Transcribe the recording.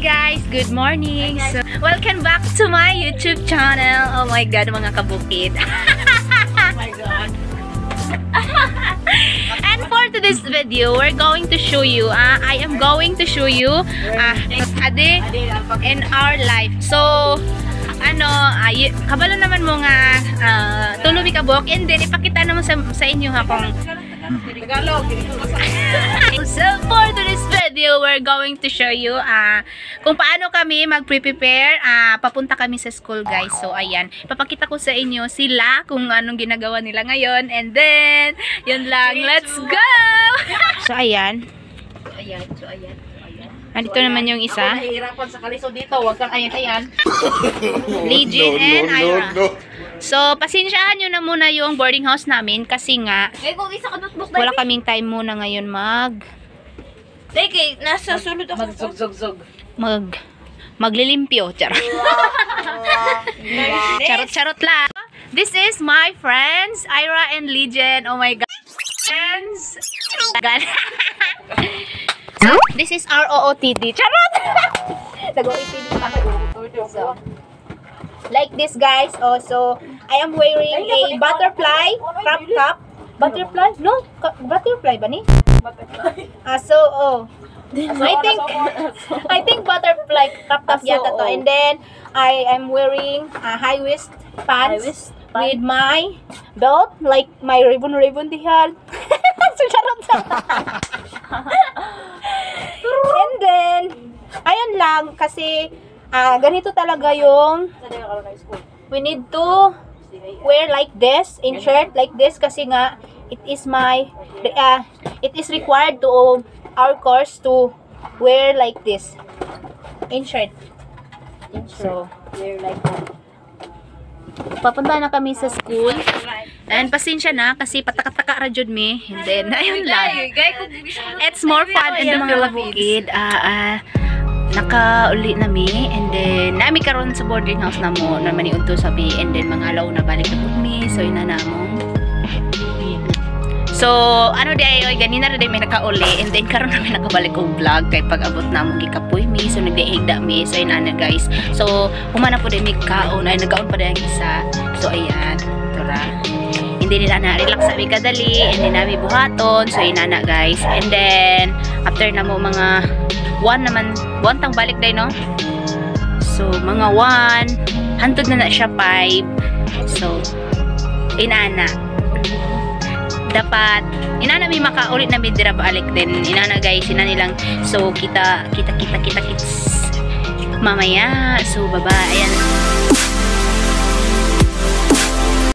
guys! Good morning! So, welcome back to my YouTube channel. Oh my God, mga kabukid. Oh my God. And for today's video, we're going to show you, I am going to show you a day in our life. So, kabalo naman mo nga tulubi kabuk, and then ipakita naman sa inyo ha kung so for today's video, we're going to show you kung paano kami mag-prepare papunta kami sa school, guys. So ayan, papakita ko sa inyo sila kung anong ginagawa nila ngayon, and then yun lang, let's go. So ayan, andito naman yung isa. Nahihirapan sa kaliso dito, wag kang ayan-ayan. Legion and Ira. So, pasensyahan nyo na muna yung boarding house namin kasi nga wala kaming time muna ngayon Nasa sulod ako. Magsug-zug-zug. maglilimpyo. Charot lang. This is my friends, Ira and Legion. Oh my God. Friends. So, this is our OOTD. Charot! So, like this, guys. Oh, so I am wearing a butterfly crop top. Butterfly? No, butterfly ba ni? So I think butterfly crop top yata to. And then I am wearing a high waist pants with my belt, like my ribbon dihan. So charot. And then ayun lang kasi ganito talaga yung we need to wear like this, in shirt like this kasi nga it is required to our course to wear like this in shirt. So wear like that. Papunta na kami sa school and pasensya na kasi pataka-taka ra jud mi, and then ayun lang, it's more fun in the Philippines. Naka-uli nami, and then nami karon sa boarding house na mo naman iudto sabi, and then mga alaw na balik na mi, so ina namo. So day ganina ra day may naka-uli, and then karon namin nakabalik og vlog kay pag abot na mo gikapoy mi, so nagdaigda mi, so ina na guys. So humana po day mi kaon ay nagaon pa day ang isa. So ayan, tora. Hindi nila na relax sabi kadali, and then nami buhaton, so ina na guys. And then after na mo mga 1 tang balik day, no? So mga 1 hantod na siya 5. So inana dapat inana mi makaulit na bidira balik din inana guys, ina nilang. So kita kits mamaya. So baba, ayan.